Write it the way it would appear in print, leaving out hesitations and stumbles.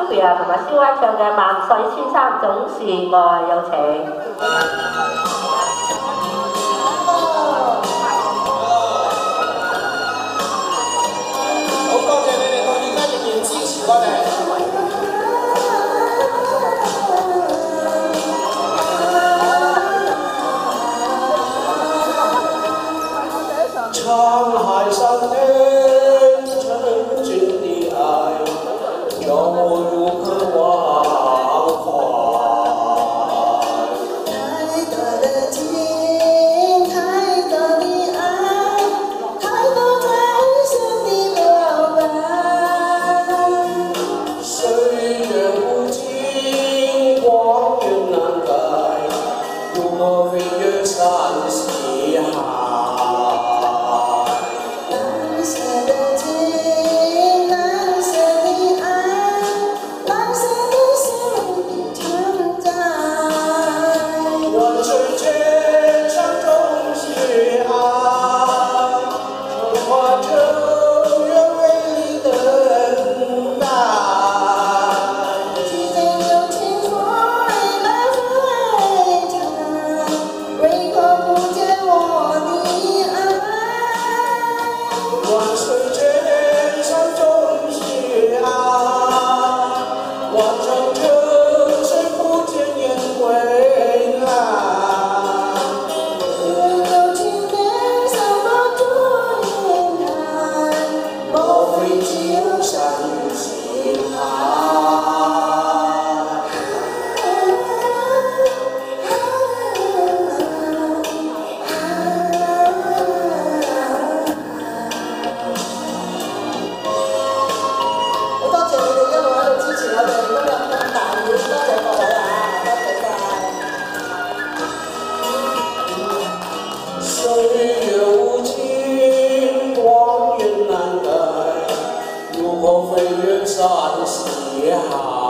Sylvia 同埋蕭威唱嘅《萬水千山總是愛》，有請。 好多謝你哋到而家仍然支持我哋。沧海桑田，纯净的爱，叫我如何忘怀？ 太多的情，太多的爱，太多爱生的表白。 岁月无尽，光阴难改，如果飞越山西海。飞越山西海。